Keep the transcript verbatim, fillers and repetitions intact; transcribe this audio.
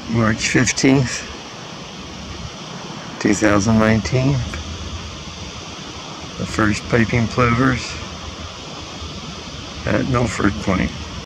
March fifteenth, two thousand nineteen. The first piping plovers at Milford Point.